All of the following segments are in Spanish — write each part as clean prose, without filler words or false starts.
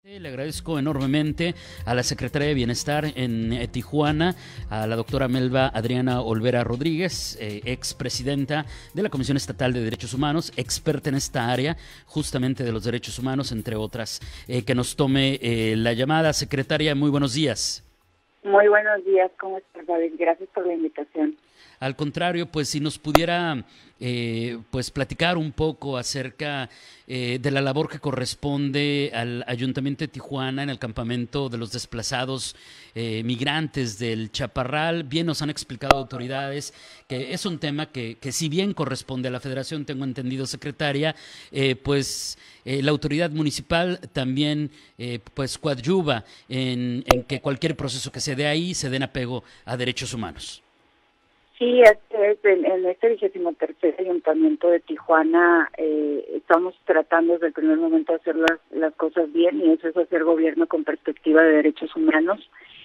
Le agradezco enormemente a la Secretaría de Bienestar en Tijuana, a la doctora Melba Adriana Olvera Rodríguez, expresidenta de la Comisión Estatal de Derechos Humanos, experta en esta área justamente de los derechos humanos, entre otras, que nos tome la llamada. Secretaria, muy buenos días. Muy buenos días, ¿cómo estás, David? Gracias por la invitación. Al contrario, pues si nos pudiera pues platicar un poco acerca de la labor que corresponde al Ayuntamiento de Tijuana en el campamento de los desplazados migrantes del Chaparral. Bien nos han explicado autoridades que es un tema que si bien corresponde a la Federación, tengo entendido, secretaria, la autoridad municipal también pues coadyuva en que cualquier proceso que se dé ahí se dé en apego a derechos humanos. Sí, en este 23º Ayuntamiento de Tijuana estamos tratando desde el primer momento de hacer las cosas bien, y eso es hacer gobierno con perspectiva de derechos humanos.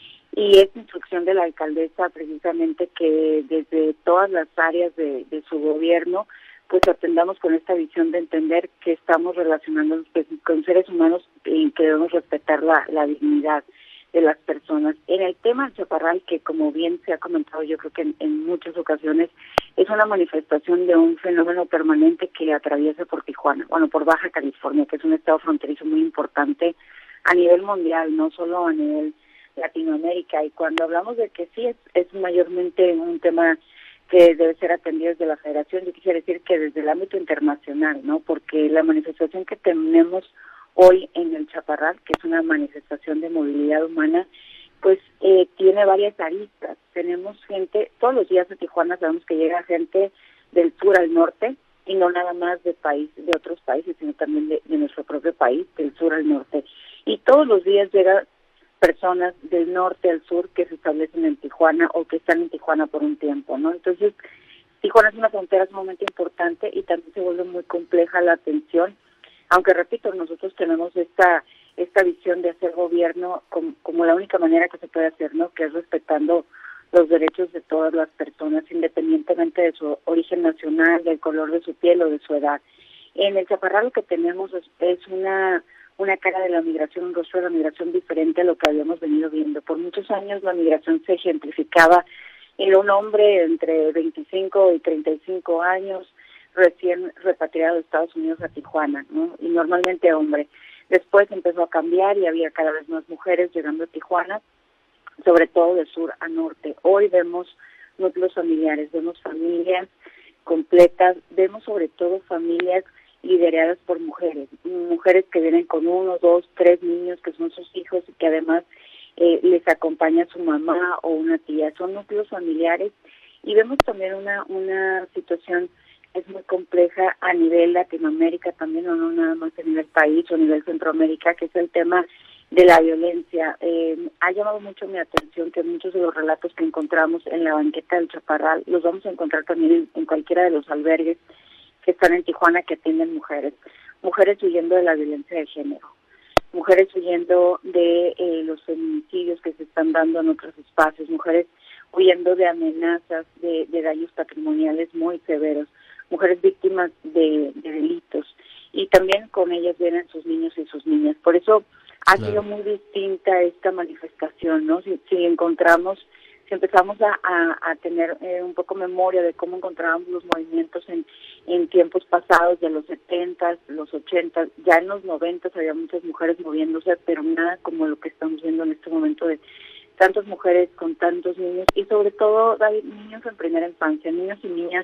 Y es instrucción de la alcaldesa precisamente que desde todas las áreas de su gobierno pues atendamos con esta visión de entender que estamos relacionándonos con seres humanos y que debemos respetar la dignidad de las personas. En el tema del Chaparral, que como bien se ha comentado, yo creo que en muchas ocasiones es una manifestación de un fenómeno permanente que atraviesa por Tijuana, por Baja California, que es un estado fronterizo muy importante a nivel mundial, no solo a nivel Latinoamérica. Y cuando hablamos de que sí es mayormente un tema que debe ser atendido desde la Federación, yo quisiera decir que desde el ámbito internacional, ¿no? Porque la manifestación que tenemos hoy en el Chaparral, que es una manifestación de movilidad humana, pues tiene varias aristas. Tenemos gente, todos los días en Tijuana sabemos que llega gente del sur al norte, y no nada más de otros países, sino también de nuestro propio país, del sur al norte. Y todos los días llegan personas del norte al sur que se establecen en Tijuana o que están en Tijuana por un tiempo, ¿no? Entonces, Tijuana es una frontera sumamente importante y también se vuelve muy compleja la atención. Aunque repito, nosotros tenemos esta visión de hacer gobierno como la única manera que se puede hacer, ¿no? Que es respetando los derechos de todas las personas, independientemente de su origen nacional, del color de su piel o de su edad. En el Chaparral lo que tenemos es una cara de la migración, un rostro de la migración diferente a lo que habíamos venido viendo. Por muchos años la migración se ejemplificaba en un hombre entre 25 y 35 años, recién repatriado de Estados Unidos a Tijuana, ¿no? Y normalmente hombre. Después empezó a cambiar y había cada vez más mujeres llegando a Tijuana, sobre todo de sur a norte. Hoy vemos núcleos familiares, vemos familias completas, vemos sobre todo familias lideradas por mujeres que vienen con 1, 2, 3 niños que son sus hijos y que además les acompaña su mamá o una tía. Son núcleos familiares, y vemos también una situación es muy compleja a nivel Latinoamérica también, o no nada más a nivel país o a nivel Centroamérica, que es el tema de la violencia. Ha llamado mucho mi atención que muchos de los relatos que encontramos en la banqueta del Chaparral los vamos a encontrar también en cualquiera de los albergues que están en Tijuana, que atienden mujeres huyendo de la violencia de género, mujeres huyendo de los feminicidios que se están dando en otros espacios, mujeres huyendo de amenazas, de daños patrimoniales muy severos, mujeres víctimas de delitos, y también con ellas vienen sus niños y sus niñas. Por eso ha sido muy distinta esta manifestación, ¿no? Si empezamos a tener un poco memoria de cómo encontrábamos los movimientos en tiempos pasados, de los 70, los 80, ya en los 90 había muchas mujeres moviéndose, pero nada como lo que estamos viendo en este momento de tantas mujeres con tantos niños, y sobre todo niños en primera infancia, niños y niñas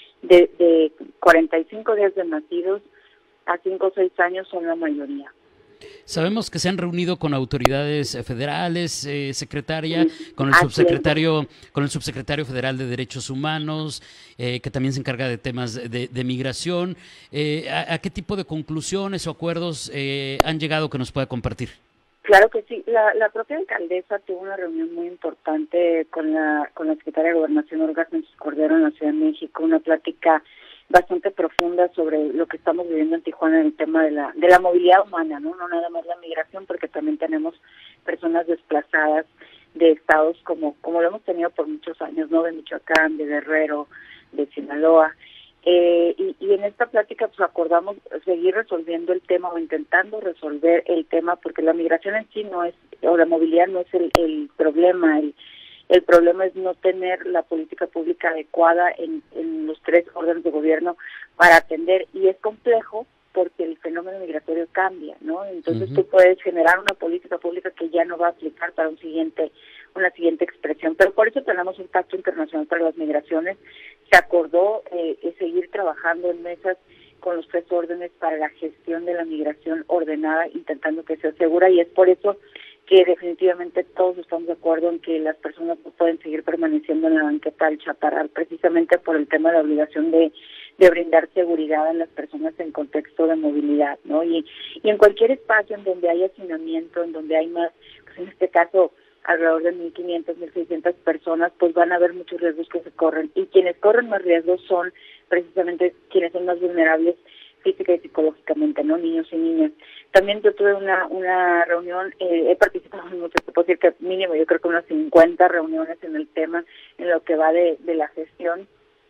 de 45 días de nacidos a 5 o 6 años son la mayoría. Sabemos que se han reunido con autoridades federales, secretaria, con el subsecretario federal de Derechos Humanos, que también se encarga de temas de migración. ¿A qué tipo de conclusiones o acuerdos han llegado que nos pueda compartir? Claro que sí. La propia alcaldesa tuvo una reunión muy importante con la secretaria de Gobernación, Olga Sánchez Cordero, en la Ciudad de México, una plática bastante profunda sobre lo que estamos viviendo en Tijuana en el tema de la movilidad humana, ¿no? No nada más la migración, porque también tenemos personas desplazadas de estados como lo hemos tenido por muchos años, ¿no? De Michoacán, de Guerrero, de Sinaloa. Y en esta plática pues acordamos seguir resolviendo el tema o intentando resolver el tema, porque la migración en sí no es, o la movilidad no es el problema. El problema es no tener la política pública adecuada en los tres órdenes de gobierno para atender, y es complejo porque el fenómeno migratorio cambia, ¿no? Entonces tú puedes generar una política pública que ya no va a aplicar para una siguiente expresión, pero por eso tenemos un pacto internacional para las migraciones. Se acordó seguir trabajando en mesas con los tres órdenes para la gestión de la migración ordenada, intentando que sea segura, y es por eso que definitivamente todos estamos de acuerdo en que las personas no pueden seguir permaneciendo en la banqueta del chaparral, precisamente por el tema de la obligación de brindar seguridad a las personas en contexto de movilidad, ¿no? Y en cualquier espacio en donde hay hacinamiento, en donde hay más, pues en este caso alrededor de 1.500, 1.600 personas, pues van a haber muchos riesgos que se corren, y quienes corren más riesgos son precisamente quienes son más vulnerables física y psicológicamente, ¿no? Niños y niñas. También yo tuve una reunión, he participado en muchas, puedo decir que mínimo, yo creo que unas 50 reuniones en el tema, en lo que va de la gestión,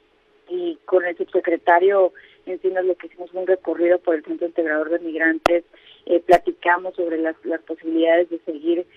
y con el subsecretario Encinas lo que hicimos fue un recorrido por el Centro Integrador de Migrantes, platicamos sobre las posibilidades de seguir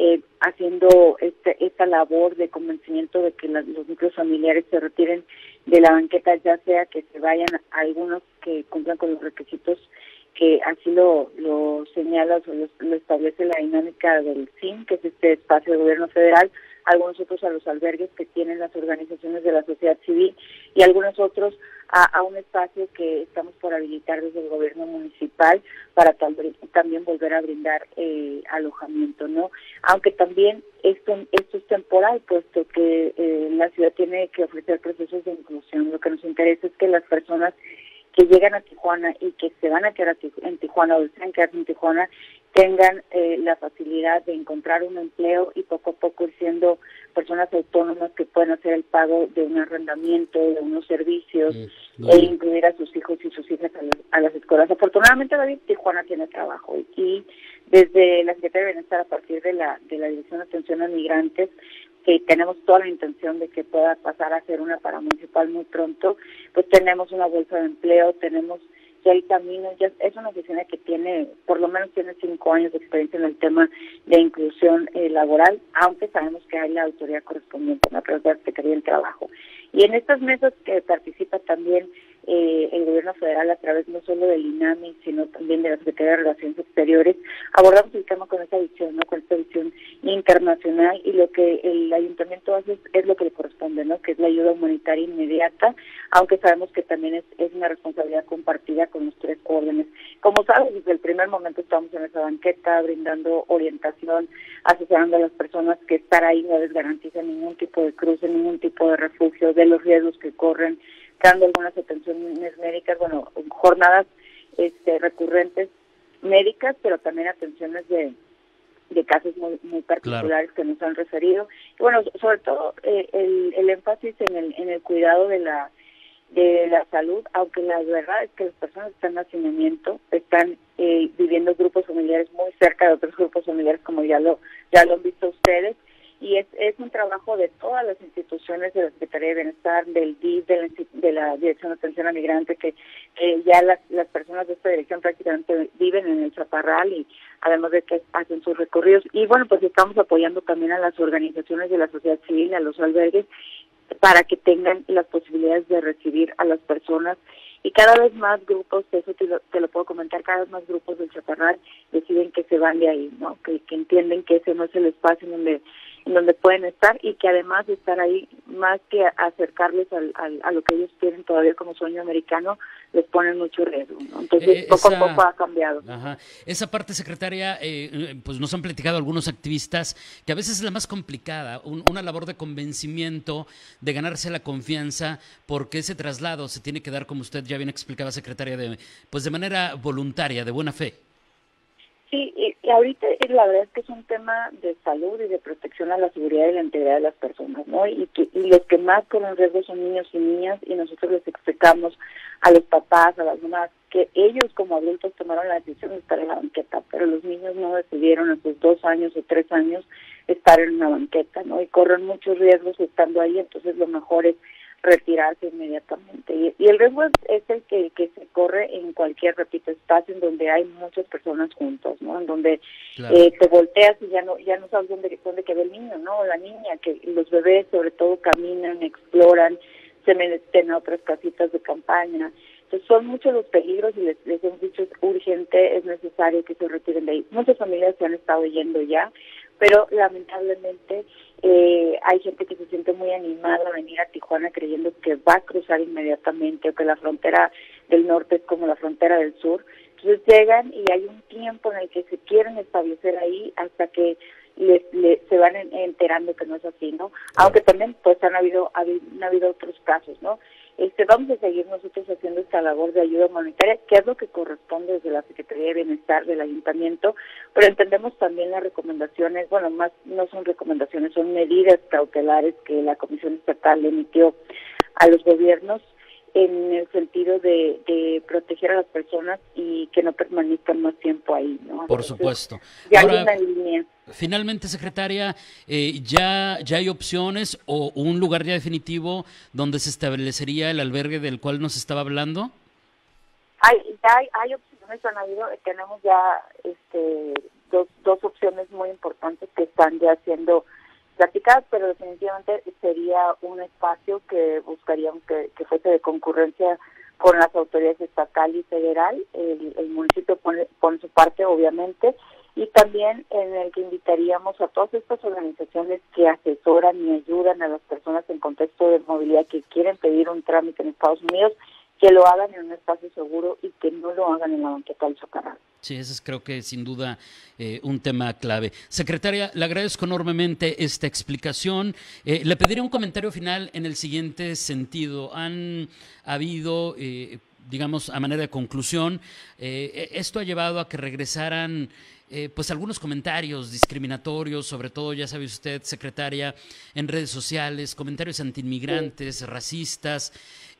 haciendo esta labor de convencimiento de que los núcleos familiares se retiren de la banqueta, ya sea que se vayan a algunos que cumplan con los requisitos que así lo señala o lo establece la dinámica del CIN, que es este espacio de gobierno federal, algunos otros a los albergues que tienen las organizaciones de la sociedad civil, y algunos otros a un espacio que estamos por habilitar desde el gobierno municipal para también volver a brindar alojamiento, ¿no? Aunque también esto es temporal, puesto que la ciudad tiene que ofrecer procesos de inclusión. Lo que nos interesa es que las personas que llegan a Tijuana y que se van a quedar en Tijuana o desean quedarse en Tijuana tengan la facilidad de encontrar un empleo y poco a poco ir siendo personas autónomas que pueden hacer el pago de un arrendamiento, de unos servicios, e incluir a sus hijos y sus hijas a las escuelas. Afortunadamente, David, Tijuana tiene trabajo, y desde la Secretaría de Bienestar, a partir de la Dirección de Atención a Migrantes, que tenemos toda la intención de que pueda pasar a ser una paramunicipal muy pronto, pues tenemos una bolsa de empleo, tenemos ya el camino, ya es una oficina que por lo menos tiene 5 años de experiencia en el tema de inclusión laboral, aunque sabemos que hay la autoridad correspondiente, ¿no?, que es la Secretaría del Trabajo. Y en estas mesas que participa también el gobierno federal a través no solo del INAMI, sino también de la Secretaría de Relaciones Exteriores, abordamos el tema con esta visión, ¿no?, con esta visión internacional, y lo que el ayuntamiento hace es lo que le corresponde, ¿no?, que es la ayuda humanitaria inmediata, aunque sabemos que también es una responsabilidad compartida con los tres órdenes. Como sabes, desde el primer momento estamos en esa banqueta, brindando orientación, asesorando a las personas que estar ahí no les garantiza ningún tipo de cruce, ningún tipo de refugio, de los riesgos que corren, dando algunas atenciones médicas, jornadas recurrentes médicas, pero también atenciones de casos muy particulares, claro, que nos han referido. Y bueno, sobre todo el énfasis en el cuidado de la salud, aunque la verdad es que las personas que están en hacinamiento están viviendo grupos familiares muy cerca de otros grupos familiares, como ya lo han visto ustedes, y es un trabajo de todas las instituciones de la Secretaría de Bienestar, del DIF, de la Dirección de Atención a Migrantes, que ya las personas de esta dirección prácticamente viven en el Chaparral, y además de que hacen sus recorridos. Y bueno, pues estamos apoyando también a las organizaciones de la sociedad civil, a los albergues, para que tengan las posibilidades de recibir a las personas. Y cada vez más grupos, eso te lo puedo comentar, cada vez más grupos del Chaparral deciden que se van de ahí, ¿no?, que entienden que ese no es el espacio en donde pueden estar, y que además de estar ahí, más que acercarles a lo que ellos tienen todavía como sueño americano, les ponen mucho riesgo, ¿no? Entonces, poco a poco ha cambiado. Ajá. Esa parte, secretaria, pues nos han platicado algunos activistas que a veces es la más complicada, una labor de convencimiento, de ganarse la confianza, porque ese traslado se tiene que dar, como usted ya bien explicaba, secretaria, de manera voluntaria, de buena fe. Sí, y ahorita la verdad es que es un tema de salud y de protección a la seguridad y la integridad de las personas, ¿no? Y los que más corren riesgo son niños y niñas, y nosotros les explicamos a los papás, a las mamás, que ellos como adultos tomaron la decisión de estar en la banqueta, pero los niños no decidieron a sus 2 años o 3 años estar en una banqueta, ¿no? Y corren muchos riesgos estando ahí, entonces lo mejor es retirarse inmediatamente. Y el riesgo es el que se corre en cualquier, repito, espacio en donde hay muchas personas juntas, ¿no? En donde Claro. te volteas y ya no sabes dónde quedó el niño, ¿no? O la niña, que los bebés sobre todo caminan, exploran, se meten a otras casitas de campaña. Entonces son muchos los peligros y les hemos dicho es urgente, es necesario que se retiren de ahí. Muchas familias se han estado yendo ya, pero lamentablemente hay gente que se siente muy animada a venir a Tijuana creyendo que va a cruzar inmediatamente o que la frontera del norte es como la frontera del sur. Entonces llegan y hay un tiempo en el que se quieren establecer ahí hasta que se van enterando que no es así, ¿no? Aunque también pues han habido otros casos, ¿no? Vamos a seguir nosotros haciendo esta labor de ayuda humanitaria, que es lo que corresponde desde la Secretaría de Bienestar del Ayuntamiento, pero entendemos también las recomendaciones, bueno, más no son recomendaciones, son medidas cautelares que la Comisión Estatal emitió a los gobiernos en el sentido de proteger a las personas y que no permanezcan más tiempo ahí, ¿no? Por supuesto. Ya Ahora, hay una línea. finalmente, secretaria, ¿ya hay opciones o un lugar ya definitivo donde se establecería el albergue del cual nos estaba hablando? Hay opciones, han habido, tenemos ya dos opciones muy importantes que están ya siendo platicadas, pero definitivamente sería un espacio que buscaríamos que fuese de concurrencia con las autoridades estatal y federal. El municipio pone su parte, obviamente, y también en el que invitaríamos a todas estas organizaciones que asesoran y ayudan a las personas en contexto de movilidad que quieren pedir un trámite en Estados Unidos, que lo hagan en un espacio seguro y que no lo hagan en la banqueta del Socarrao. Sí, ese es creo que sin duda un tema clave. Secretaria, le agradezco enormemente esta explicación. Le pediré un comentario final en el siguiente sentido. Han habido, digamos, a manera de conclusión, esto ha llevado a que regresaran pues algunos comentarios discriminatorios, sobre todo, ya sabe usted, secretaria, en redes sociales, comentarios antiinmigrantes, racistas,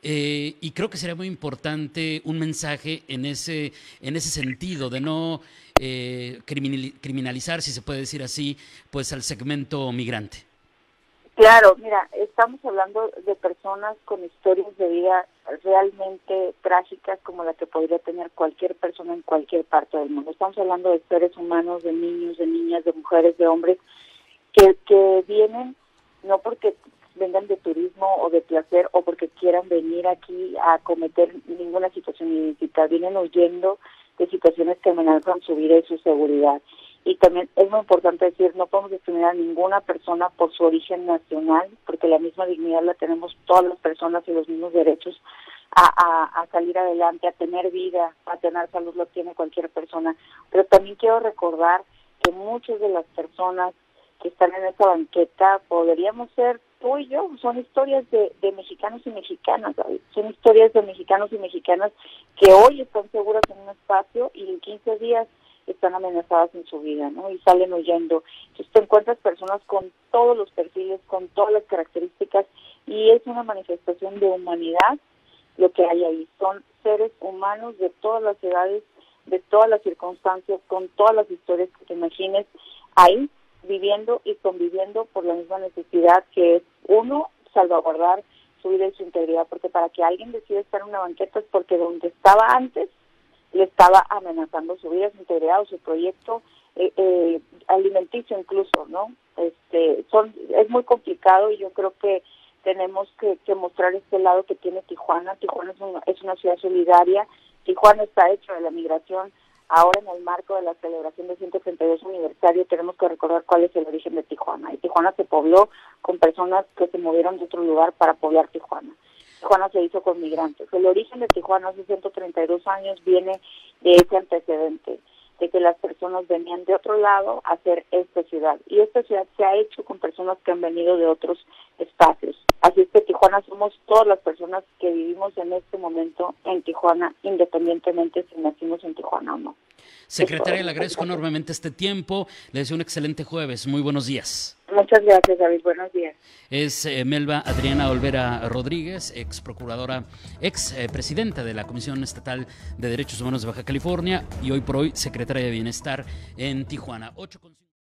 y creo que sería muy importante un mensaje en ese sentido, de no criminalizar, si se puede decir así, pues al segmento migrante. Claro, mira, estamos hablando de personas con historias de vida realmente trágicas como la que podría tener cualquier persona en cualquier parte del mundo. Estamos hablando de seres humanos, de niños, de niñas, de mujeres, de hombres, que vienen no porque vengan de turismo o de placer o porque quieran venir aquí a cometer ninguna situación ilícita, vienen huyendo de situaciones que amenazan su vida y su seguridad. Y también es muy importante decir, no podemos discriminar a ninguna persona por su origen nacional, porque la misma dignidad la tenemos todas las personas y los mismos derechos a salir adelante, a tener vida, a tener salud, lo tiene cualquier persona. Pero también quiero recordar que muchas de las personas que están en esta banqueta podríamos ser tú y yo, son historias de mexicanos y mexicanas, ¿sabes? Son historias de mexicanos y mexicanas que hoy están seguras en un espacio y en 15 días están amenazadas en su vida, ¿no? Y salen huyendo. Entonces te encuentras personas con todos los perfiles, con todas las características, y es una manifestación de humanidad lo que hay ahí. Son seres humanos de todas las edades, de todas las circunstancias, con todas las historias que te imagines, ahí viviendo y conviviendo por la misma necesidad que es, uno, salvaguardar su vida y su integridad, porque para que alguien decida estar en una banqueta es porque donde estaba antes le estaba amenazando su vida, su integridad o su proyecto alimenticio incluso, ¿no? Es muy complicado y yo creo que tenemos que mostrar este lado que tiene Tijuana. Tijuana es una ciudad solidaria. Tijuana está hecho de la migración. Ahora, en el marco de la celebración del 132 aniversario, tenemos que recordar cuál es el origen de Tijuana. Y Tijuana se pobló con personas que se movieron de otro lugar para poblar Tijuana. Tijuana se hizo con migrantes. El origen de Tijuana hace 132 años viene de ese antecedente, de que las personas venían de otro lado a hacer esta ciudad. Y esta ciudad se ha hecho con personas que han venido de otros espacios. Así es que Tijuana somos todas las personas que vivimos en este momento en Tijuana, independientemente si nacimos en Tijuana o no. Secretaria, le agradezco enormemente este tiempo. Le deseo un excelente jueves. Muy buenos días. Muchas gracias, David. Buenos días. Es Melba Adriana Olvera Rodríguez, ex procuradora, ex presidenta de la Comisión Estatal de Derechos Humanos de Baja California y hoy por hoy secretaria de Bienestar en Tijuana.